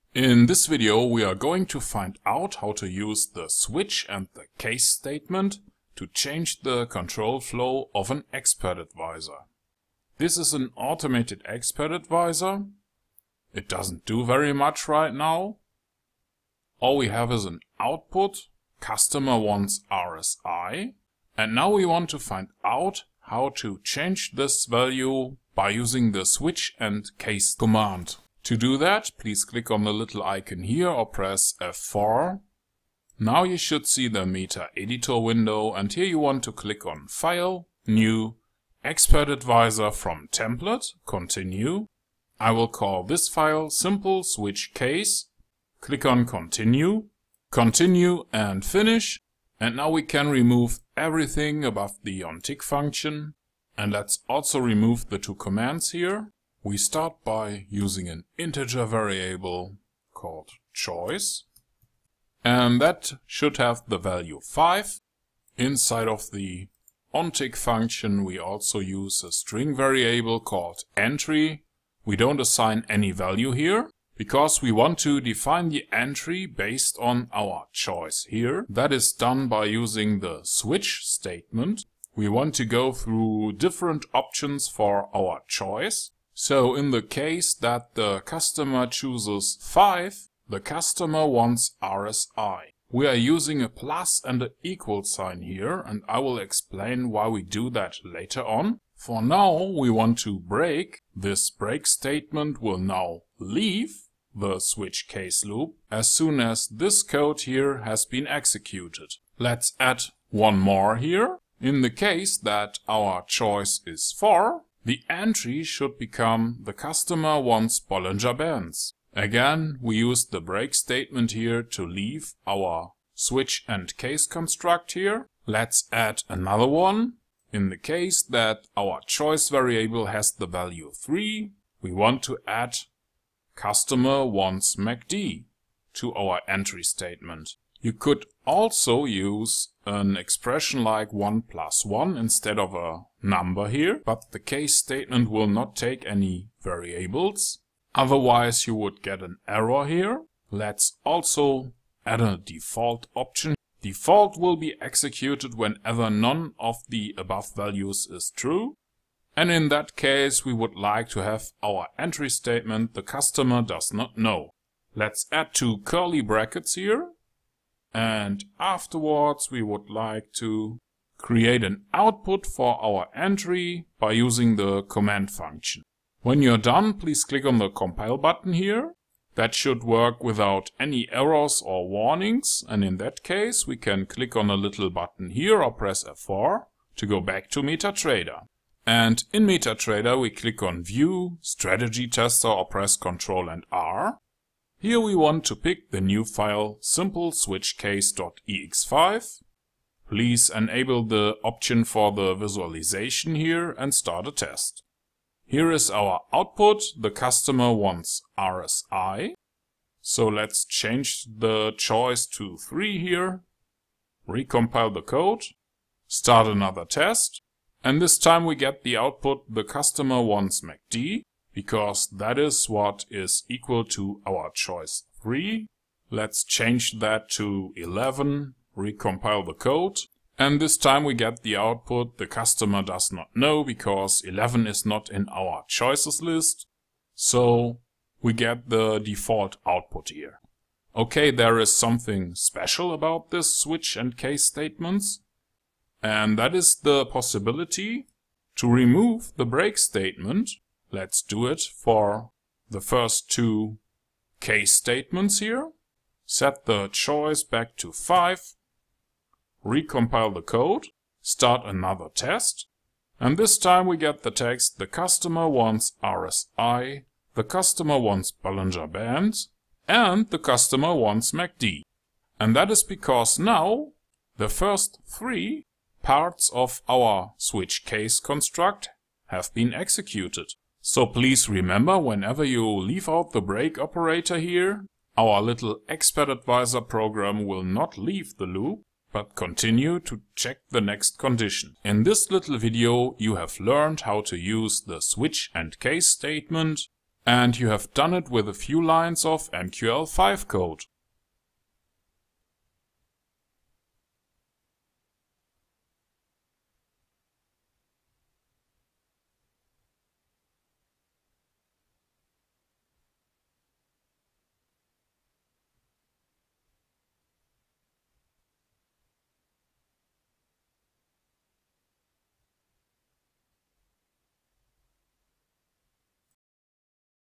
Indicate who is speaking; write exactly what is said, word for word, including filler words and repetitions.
Speaker 1: In this video we are going to find out how to use the switch and the case statement to change the control flow of an expert advisor. This is an automated expert advisor. It doesn't do very much right now. All we have is an output, customer wants R S I, and now we want to find out how to change this value by using the switch and case command. To do that, please click on the little icon here or press F four. Now you should see the Metaeditor window, and here you want to click on File, New, Expert Advisor from Template, Continue. I will call this file SimpleSwitchCase. Click on Continue, Continue and Finish. And now we can remove everything above the OnTick function. And let's also remove the two commands here. We start by using an integer variable called choice, and that should have the value five. Inside of the OnTick function we also use a string variable called entry. We don't assign any value here because we want to define the entry based on our choice here. That is done by using the switch statement. We want to go through different options for our choice. So in the case that the customer chooses five, the customer wants R S I. We are using a plus and an equal sign here, and I will explain why we do that later on. For now, we want to break. This break statement will now leave the switch case loop as soon as this code here has been executed. Let's add one more here. In the case that our choice is four, the entry should become the customer wants Bollinger Bands. Again, we use the break statement here to leave our switch and case construct here. Let's add another one. In the case that our choice variable has the value three, we want to add customer wants M A C D to our entry statement. You could also use an expression like one plus one instead of a number here, but the case statement will not take any variables. Otherwise you would get an error here. Let's also add a default option. Default will be executed whenever none of the above values is true. And in that case we would like to have our entry statement the customer does not know. Let's add two curly brackets here. And afterwards we would like to create an output for our entry by using the command function. When you're done, please click on the compile button here. That should work without any errors or warnings, and in that case we can click on a little button here or press F four to go back to MetaTrader. And in MetaTrader we click on View, Strategy Tester or press Control and R. Here we want to pick the new file SimpleSwitchCase dot E X five. Please enable the option for the visualization here and start a test. Here is our output. The customer wants R S I. So let's change the choice to three here. Recompile the code. Start another test. And this time we get the output the customer wants M A C D. Because that is what is equal to our choice three. Let's change that to eleven, recompile the code. And this time we get the output the customer does not know because eleven is not in our choices list. So we get the default output here. Okay, there is something special about this switch and case statements. And that is the possibility to remove the break statement. Let's do it for the first two case statements here. Set the choice back to five. Recompile the code. Start another test. And this time we get the text the customer wants R S I, the customer wants Bollinger Bands, and the customer wants M A C D. And that is because now the first three parts of our switch case construct have been executed. So please remember, whenever you leave out the break operator here, our little expert advisor program will not leave the loop, but continue to check the next condition. In this little video you have learned how to use the switch and case statement And you have done it with a few lines of M Q L five code.